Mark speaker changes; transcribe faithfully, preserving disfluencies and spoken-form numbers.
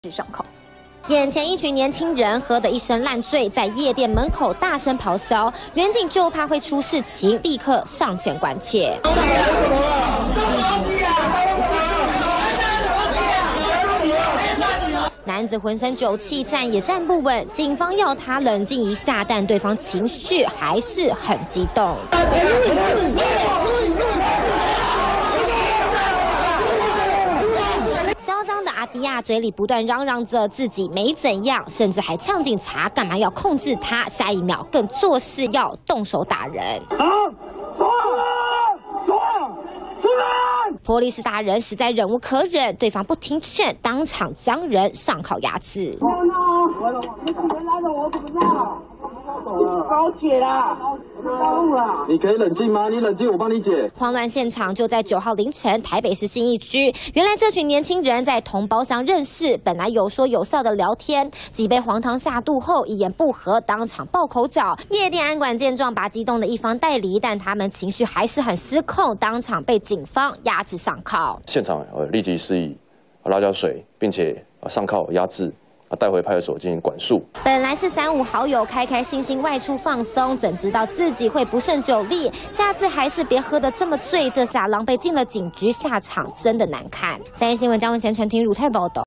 Speaker 1: 上铐。眼前一群年轻人喝得一身烂醉，在夜店门口大声咆哮，远警就怕会出事情，立刻上前关切。 男子浑身酒气，站也站不稳，警方要他冷静一下，但对方情绪还是很激动。嚣张的阿迪亚嘴里不断嚷嚷着自己没怎样，甚至还呛警察干嘛要控制他，下一秒更作势要动手打人。啊 波利士大人实在忍无可忍，对方不听劝，当场将人上铐压制。
Speaker 2: 高解啦，高路啦！你可以冷静吗？你冷静，我帮你解。
Speaker 1: 慌乱现场就在九号凌晨，台北市信义区。原来这群年轻人在同包厢认识，本来有说有笑的聊天，几杯黄汤下肚后，一言不合当场爆口角。夜店安管见状，把激动的一方带离，但他们情绪还是很失控，当场被警方压制上铐。
Speaker 3: 现场呃立即施以辣椒水，并且上铐压制。 带回派出所进行管束。
Speaker 1: 本来是三五好友开开心心外出放松，怎知道自己会不胜酒力，下次还是别喝得这么醉。这下狼狈进了警局，下场真的难看。三立新闻江文贤、陈庭如泰报道。